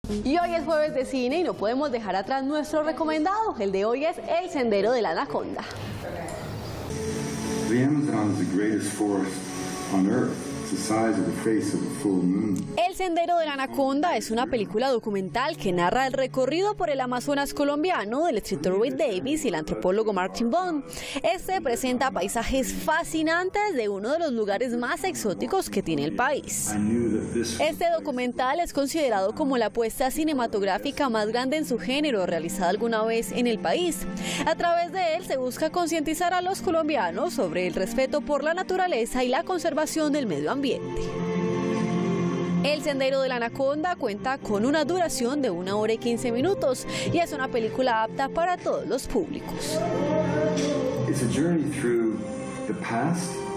Y hoy es jueves de cine y no podemos dejar atrás nuestro recomendado. El de hoy es El Sendero de la Anaconda. The Amazon is the greatest forest on Earth. It's the size of the face of a full moon. El Sendero de la Anaconda es una película documental que narra el recorrido por el Amazonas colombiano del escritor Rick Davis y el antropólogo Martin Bond. Este presenta paisajes fascinantes de uno de los lugares más exóticos que tiene el país. Este documental es considerado como la apuesta cinematográfica más grande en su género realizada alguna vez en el país. A través de él se busca concientizar a los colombianos sobre el respeto por la naturaleza y la conservación del medio ambiente. El Sendero de la Anaconda cuenta con una duración de 1 hora y 15 minutos y es una película apta para todos los públicos. It's a journey through the past.